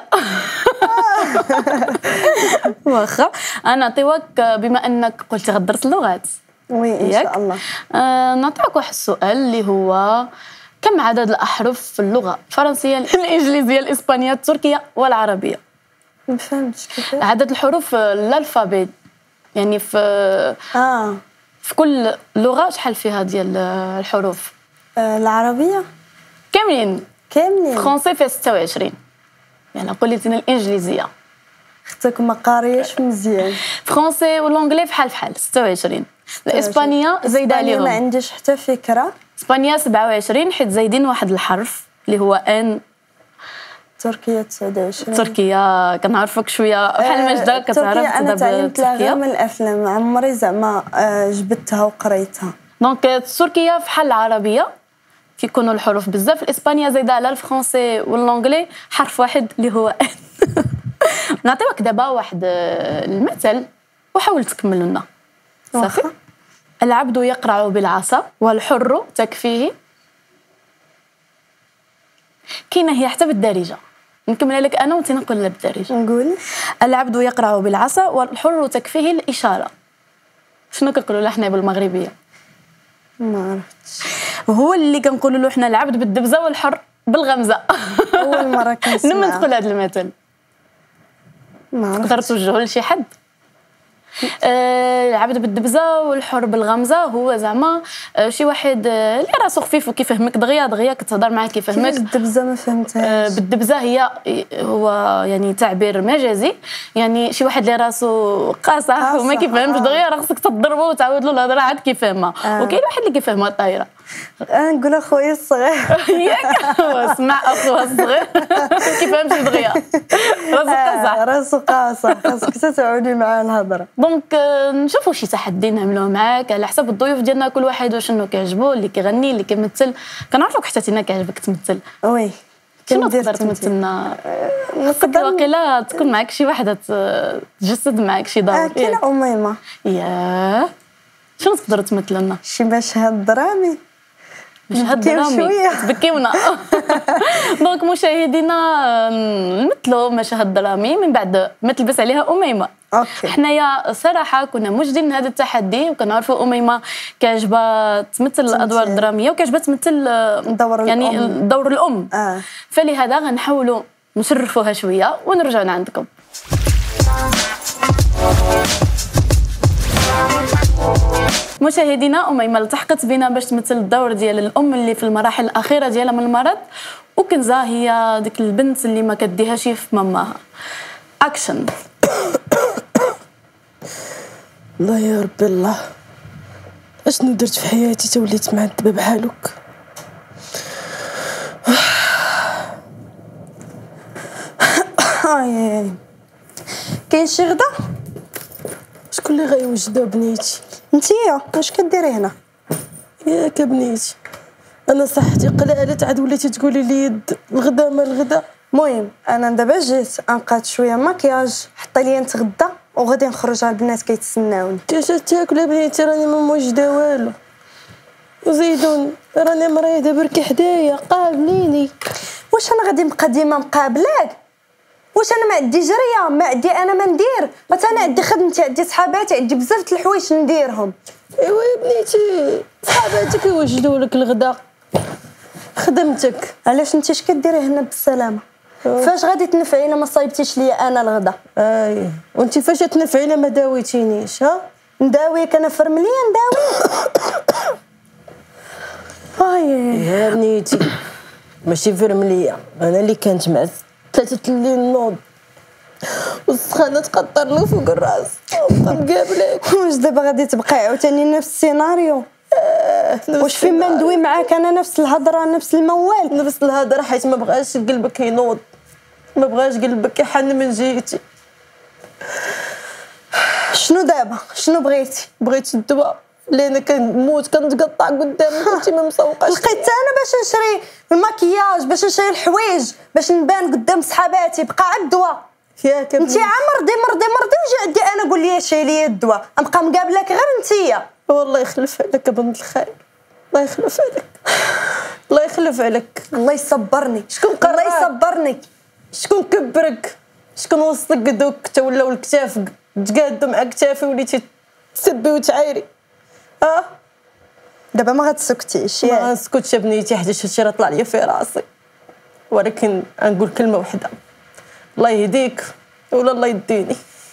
واخا نعطيوك، بما انك قلتي غدرس اللغات. وي ان شاء الله. نعطيك واحد السؤال اللي هو كم عدد الاحرف في اللغه الفرنسيه الانجليزيه الاسبانيه التركيه والعربيه؟ ما فهمتش كيفاش. عدد الحروف الالفابet، يعني في كل لغه شحال فيها ديال الحروف؟ العربيه كاملين فرونسي فيه 26، يعني قولي لنا الانجليزيه. اختك ما قارياش مزيان. فرونسي والانجلي بحال 26. الاسبانيه زايده عليهم. ما عنديش حتى فكره. اسبانيا 27 حيت زايدين واحد الحرف اللي هو ان. تركيا 29. تركيا كنعرفك شويه بحال مجده كتعرف تركيا. انا تعلمت لها غير من الافلام، عمري زعما جبدتها وقريتها. دونك تركيا بحال العربيه كيكونوا الحروف بزاف. الاسبانيه زايده على الفرونسي والانجلي حرف واحد اللي هو ان. نعطيوك دابا واحد المثل وحاول تكمل لنا. صافي. العبد يقرع بالعصا والحر تكفيه. كاينه هي حتى بالدارجه، نكملها لك انا وانت نقول لها بالدارجه. نقول العبد يقرع بالعصا والحر تكفيه الاشاره. شنو كنقولوا لها حنا بالمغربيه؟ ما عرفتش. هو اللي كنقولوا له حنا العبد بالدبزه والحر بالغمزه. اول مره كنسمع. لما تقول هذا المثل ما عرفتش. تقدر توجهه لشي حد؟ العبد بالدبزه والحر بالغمزه هو زعما شي واحد اللي راسو خفيف وكيفهمك دغيا كتهضر معاه كيفهمك. الدبزه ما فهمتهاش. بالدبزه هو يعني تعبير مجازي، يعني شي واحد اللي راسو قاصح وما كيفهمش دغيا راه خصك تضربو وتعاود له الهضره عاد كيفهمها. وكاين واحد اللي كيفهمها طايره. نقول اخويا الصغير. ياك اسمع اخويا الصغير كيفهمش دغيا راسو قاصح خاصك تعاودي معاه الهضره. دونك نشوفوا شي تحدي نعملوه معاك على حسب الضيوف ديالنا، كل واحد وشنو كيعجبو، اللي كيغني اللي كيمثل. كنعرفوك حتى تينا كيعجبك تمثل. وي شنو تقدر تمثلنا؟ نقدر واقيلا تكون معك شي وحده تجسد معك شي دور. كاينه أميمة. ياه شنو تقدروا تمثلوا لنا؟ شي مشهد درامي. مشهد درامي تبكيونا. دونك مشاهدينا نمثلوا مشهد درامي من بعد ما تلبس عليها أميمة. اوكي. حنايا صراحه كنا موجدين هذا التحدي، وكنعرفوا أميمة كيعجبها تمثل الادوار الدراميه وكيعجبها تمثل يعني دور الام. فلهذا غنحاولوا نشرفوها شويه ونرجعوا عندكم. مشاهدينا، أميمة التحقت بنا باش تمثل الدور ديال الأم اللي في المراحل الأخيرة ديالها من المرض، وكنزة هي ديك البنت اللي ما كديهاش في ماماها. أكشن. الله يا ربي الله، اشنو درت في حياتي توليت معذبه بحالك؟ كاين شي غدا؟ شكون اللي غيوجدها بنيتي؟ نتيا اش كديري هنا؟ ياك بنيتي، انا صحتي قلالت عاد وليتي تقولي لي الغدا ما الغدا. المهم انا دابا جيت انقاد شويه مكياج، حطي لي نتغدى وغادي نخرج على البنات كيتسناوني. انت تاكل بنيتي؟ راني ما موجده والو، وزيدون راني مريضه بركي حدايا قابليني. واش انا غادي نبقى ديما مقابلاك؟ واش انا ما عندي جريه؟ ما عندي انا ما ندير؟ مثلا انا عندي خدمتي، عندي صحاباتي، عندي بزاف د الحوايج نديرهم. ايوا يا بنيتي صحاباتك يوجدوا لك الغدا، خدمتك. علاش انت اش كديري هنا بالسلامه؟ فاش غادي تنفعي الا ما صايبتيش ليا انا الغدا؟ وانت فاش تنفعي الا ما داويتينيش؟ نداويك انا فرمليه نداوي. يا بنيتي ماشي فرمليه، انا اللي كانت مع 3 الليل نوض والسخانه تقطر له فوق الراس مقابلك. واش دابا غادي تبقى عاوتاني نفس السيناريو؟ واش فين ما ندوي معاك انا نفس الهضره نفس الموال؟ نفس الهضره، حيت ما بغاش قلبك ينوض، ما بغاش قلبك يحن من جيتي. شنو دابا؟ شنو بغيتي؟ بغيت الدواء اللي انا كنموت كنتقطع قدامك وانت ما مسوقاش. لقيت انا باش نشري المكياج، باش نشري الحوايج، باش نبان قدام صحاباتي، بقى عاد الدواء. ياك انت مرضي وجي عندي انا قول لي شي لي الدواء، نبقى مقابلك غير انتيا. والله يخلف عليك بنت الخير، الله يخلف عليك، الله يخلف عليك. الله يصبرني. شكون قرر؟ الله يصبرني. شكون كبرك؟ شكون وصلك دوك حتى ولاو الكتاف تقادوا مع كتافي وليتي تسبي وتعايري؟ دابا ما غتسكتيش. ما غنسكتش يا بنيتي، حيت هادشي راه طلع ليا في راسي، ولكن غنقول كلمه وحده، الله يهديك ولا الله يديني.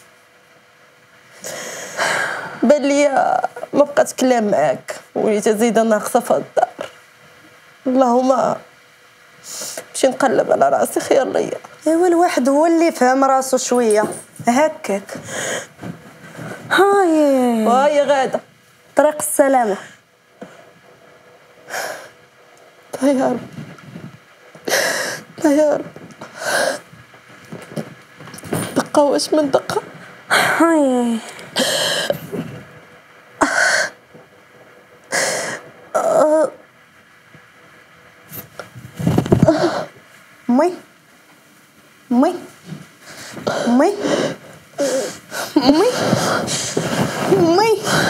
بان ليا ما بقات كلام معاك، وليت زيده ناقصه في الدار. اللهم نمشي نقلب على راسي خير ليا. ايوا الواحد هو اللي فهم راسو شويه هكاك. هاي غاده طريق السلامه. لا يا رب، لا يا رب، دقه واش من دقه. مي مي مي مي مي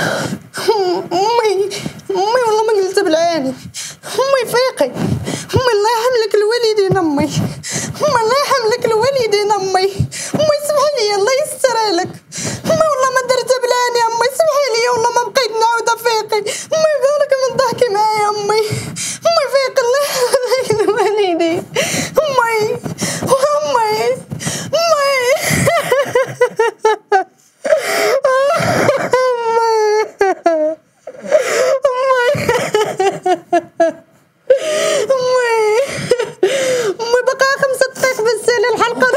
مي مي والله ما قلت بالعاني. امي فيقي، امي الله يحملك الوالدين، امي امي الله يحملك الوالدين، امي امي سمحي لي الله يسترها لك، امي والله ما درت بالعاني، امي سمحي لي والله ما بقيت نعاود فيقي، امي بالك من ضحكي معايا، امي امي فيقي الله يحملك الوالدين، امي امي امي بقى 5 دقائق بس للحلقه.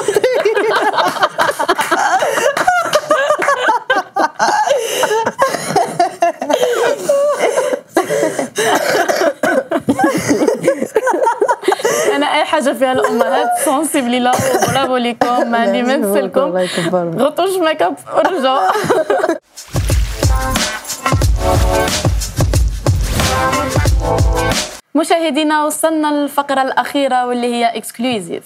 انا اي حاجه فيها الامهات سونسيبل، برافو ليكم، ما عندي ما نسلكم. غطوش ميك اب ورجعوا. مشاهدينا، وصلنا للفقره الاخيره واللي هي اكسكلوزيف.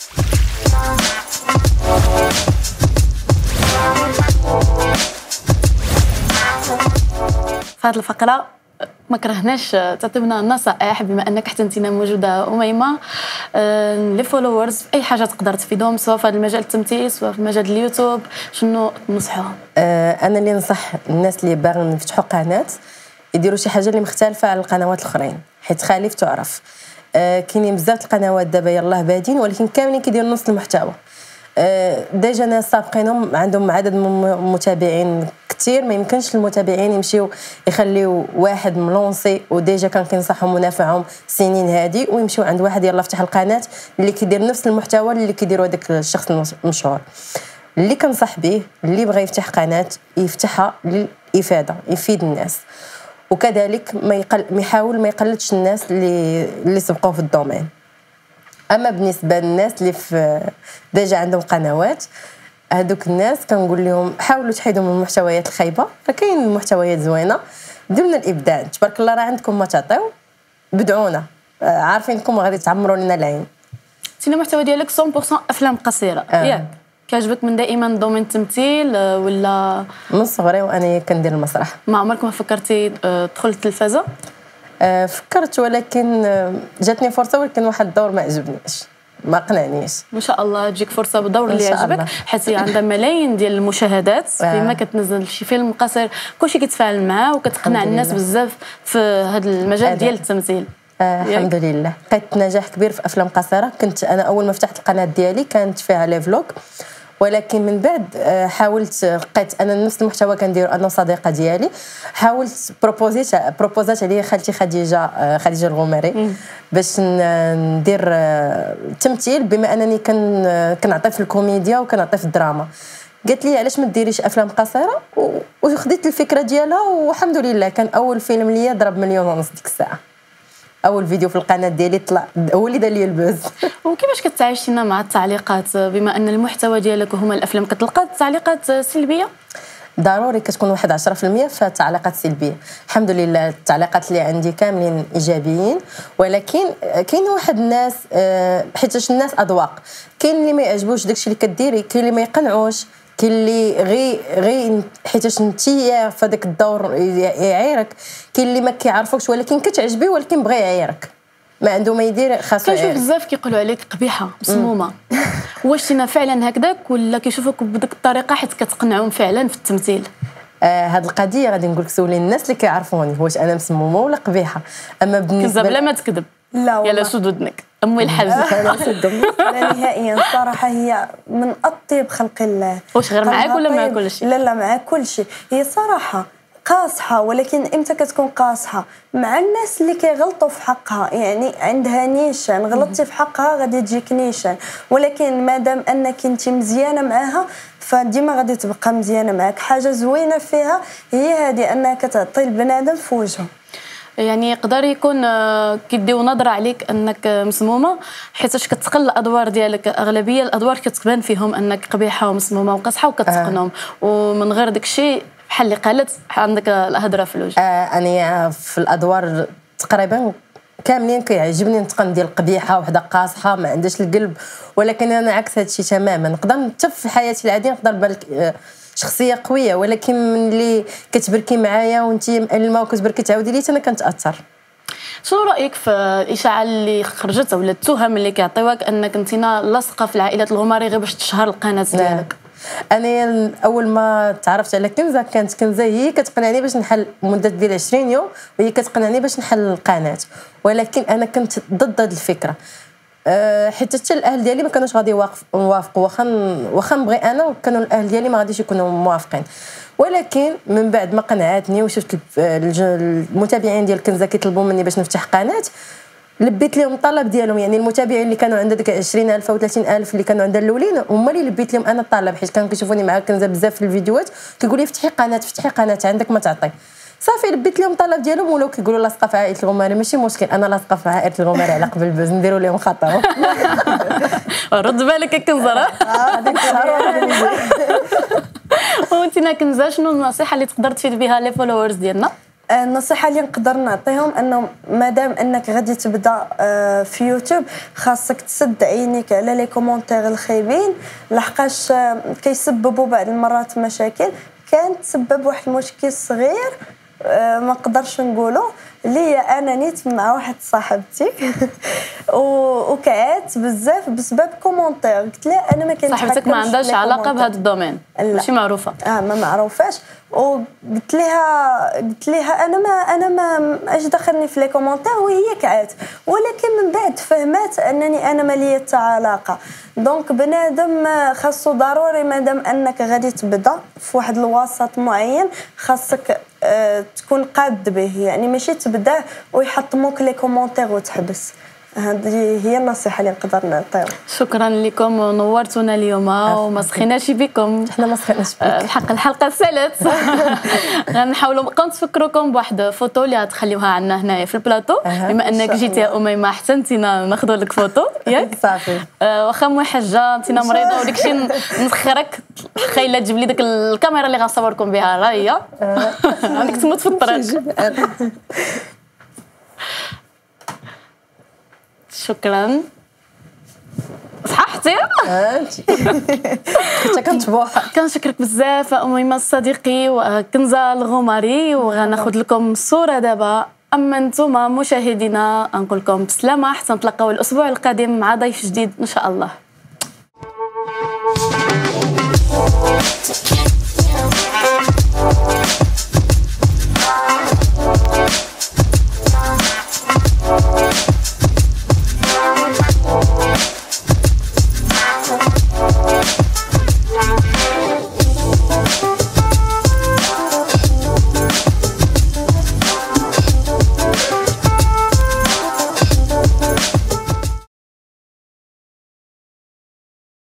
في هذه الفقره ما كرهناش تعطيونا نصائح، بما انك حتى انتنا موجوده اميمه، لي فولورز اي حاجه تقدر تفيدهم، سواء في هذا المجال التمثيل سواء في مجال اليوتيوب، شنو تنصحوهم؟ انا اللي ننصح الناس اللي باغيين يفتحوا قناه يديروا شي حاجه اللي مختلفه على القنوات الاخرين، حيت خالف تعرف. كاينين بزاف القنوات دابا يلاه بادين، ولكن كاملين كيديروا نفس المحتوى. ديجا ناس سابقينهم عندهم عدد من المتابعين كثير ما يمكنش المتابعين يمشيو يخليو واحد ملونسي وديجا كان كينصحهم ونافعهم سنين هادي ويمشيو عند واحد يلا فتح القناه اللي كيدير نفس المحتوى اللي كيديروا هذاك الشخص المشهور. اللي كنصح به اللي بغى يفتح قناه يفتحها للافاده يفيد الناس، وكذلك ما يحاول ما يقلدش الناس اللي سبقوا في الدومين. اما بالنسبه للناس اللي ديجا عندهم قنوات، هذوك الناس كنقول لهم حاولوا تحيدوا من المحتويات الخايبه، فكاين المحتويات زوينه، ديروا لنا الابداع، تبارك الله راه عندكم ما تعطيو، بدعونا عارفينكم غادي تعمروا لنا العين. سينا المحتوى ديالك 100% افلام قصيره ياك؟ كيعجبك من دائما دومين التمثيل ولا من صغري وانا كندير المسرح؟ ما عمرك ما فكرتي تدخل التلفازه؟ فكرت ولكن جاتني فرصه، ولكن واحد الدور ما عجبنيش ما قنعنيش. ان شاء الله تجيك فرصه بالدور اللي يعجبك، حيت عندها ملايين ديال المشاهدات فيما كتنزل شي فيلم قصير كلشي كيتفاعل معاه وكتقنع الناس بزاف في هذا المجال ديال التمثيل. الحمد لله لقيت نجاح كبير في افلام قصيره. كنت انا اول ما فتحت القناه ديالي كانت فيها لي فلوغ، ولكن من بعد حاولت لقيت انا نفس المحتوى كندير انا وصديقه ديالي، حاولت بروبوزات عليا خالتي خديجه الغماري باش ندير تمثيل، بما انني كنعطي في الكوميديا وكنعطي في الدراما. قالت لي علاش ما ديريش افلام قصيره، وخديت الفكره ديالها والحمد لله كان اول فيلم ليا ضرب 1.5 مليون ديك الساعه. اول فيديو في القناه ديالي طلع هو اللي دار لي البوز. وكيفاش كتعايشينا مع التعليقات بما ان المحتوى ديالك هما الافلام؟ كتلقى تعليقات سلبيه؟ ضروري كتكون واحد 10% في التعليقات السلبيه. الحمد لله التعليقات اللي عندي كاملين ايجابيين، ولكن كاين واحد الناس حيت الناس اذواق، كاين اللي ما يعجبوش داكشي اللي كديري، كاين اللي ما يقنعوش، كاين اللي غير حيت انتيا في هذاك الدور يعيرك، كاين اللي ما كيعرفوكش ولكن كتعجبي ولكن بغى يعيرك، ما عنده ما يدير خاصو يعيرك. كنشوف بزاف كيقولوا عليك قبيحه مسمومه. واش انت فعلا هكذاك ولا كيشوفوك بديك الطريقه حيت كتقنعهم فعلا في التمثيل؟ هاد القضيه غادي نقول لك سولي الناس اللي كيعرفوني واش انا مسمومه ولا قبيحه. اما بالنسبه بلا ما تكذب، لا والله يلا سد ودنك امي الحبس. لا نهائيا الصراحه هي من اطيب خلق الله. واش غير معاك ولا مع كل شيء؟ لا مع كل شيء. هي صراحه قاصحه، ولكن امتى كتكون قاصحه؟ مع الناس اللي كيغلطوا في حقها، يعني عندها نيشان، غلطتي في حقها غادي تجيك نيشان، ولكن مادام انك انت مزيانه معاها فديما غادي تبقى مزيانه معاك. حاجه زوينه فيها هي هذه انك تعطي البنادم في وجهه. يعني يقدر يكون كيديو نظره عليك انك مسمومه حيتاش كتقل الادوار ديالك، اغلبيه الادوار كتبان فيهم انك قبيحه ومسمومه وقاصحه وكتقنهم، ومن غير داك الشيء بحال اللي قالت عندك الهضره في الوجه. انا في الادوار تقريبا كاملين كيعجبني نتقن ديال قبيحه وحده قاصحه ما عندهاش القلب، ولكن انا عكس هذا الشيء تماما. نقدر حتى في حياتي العاديه نقدر بالك شخصيه قويه، ولكن من اللي كتبركي معايا وانت مألمه وكتبركي تعاودي لي انا كنتاثر. شنو رايك في الاشاعه اللي خرجت ولا التهم اللي كيعطيوك انك انت لاصقه في العائلات الغماري غير باش تشهر القناه ديالك؟ انا اول ما تعرفت على كنزه كانت كنزه هي كتقنعني باش نحل مده ديال 20 يوم، وهي كتقنعني باش نحل القناه، ولكن انا كنت ضد هذه الفكره. حتى حتى الاهل ديالي ما كانوش غادي يوافقوا، واخا نبغي انا وكانوا الاهل ديالي ما غاديش يكونوا موافقين. ولكن من بعد ما قنعتني وشفت المتابعين ديال كنزه كيطلبوا مني باش نفتح قناه، لبيت لهم الطلب ديالهم. يعني المتابعين اللي كانوا عندها ديك 20,000 او 30,000 اللي كانوا عندها الاولين هما اللي لبيت لهم انا الطلب، حيت كانوا كيشوفوني مع كنزه بزاف في الفيديوهات كيقولوا لي فتحي قناه عندك ما تعطي. صافي لبيت لهم الطلب ديالهم، ولاو كيقولوا لاصقه في عائله الغماري. ماشي مشكل، انا لاصقه في عائله الغماري على قبل باش نديروا لهم خطا. رد بالك كنزه. هذاك الشهر وانت كنزه شنو النصيحه اللي تقدر تفيد بها لي فولورز ديالنا؟ النصيحه اللي نقدر نعطيهم انه مادام انك غادي تبدا في يوتيوب خاصك تسد عينيك على لي كومونتير الخايبين، لحقاش كيسببوا بعض المرات مشاكل. كان تسبب واحد المشكل صغير ما نقدرش نقوله، اللي انا نيت مع واحد صاحبتي وكعات بزاف بسبب كومونتير. قلت لها انا ما كنتحكمش صاحبتك ما عندهاش علاقه بهذا الدومين، ماشي معروفه. ما معروفاش. وقلت لها انا ما اش دخلني في لي كومونتير وهي كعات، ولكن من بعد فهمت انني انا ما ليا حتى علاقه. دونك بنادم خاصو ضروري مادام انك غادي تبدا في واحد الوسط معين خاصك تكون قاد به، يعني ماشي تبدا ويحطموك لي كومونتير وتحبس. هذه هي النصيحه اللي نقدر نعطيها. شكرا لكم ونورتونا اليوم وما سخيناش بكم. حنا ما سخيناش بك. الحلقه سالت. غنحاولوا كنت نفكركم بواحد فوتو اللي غتخليوها عندنا هنايا في البلاطو. بما انك جيتي يا اميمه حتى انتينا ناخذوا لك فوتو ياك صافي. واخا مي حاجه انتينا مريضه وداكشي نسخرك خايله تجيب لي ديك الكاميرا اللي غنصوركم بها راه هي. عندك تموت في الطريق. شكرا. صححتي؟ كنت كنتبوح. كنشكرك بزاف اميمه صديقي وكنزه الغماري، وغناخذ لكم الصوره دابا. اما انتم مشاهدينا نقول لكم بسلامه حتى نتلاقاو الاسبوع القادم مع ضيف جديد ان شاء الله.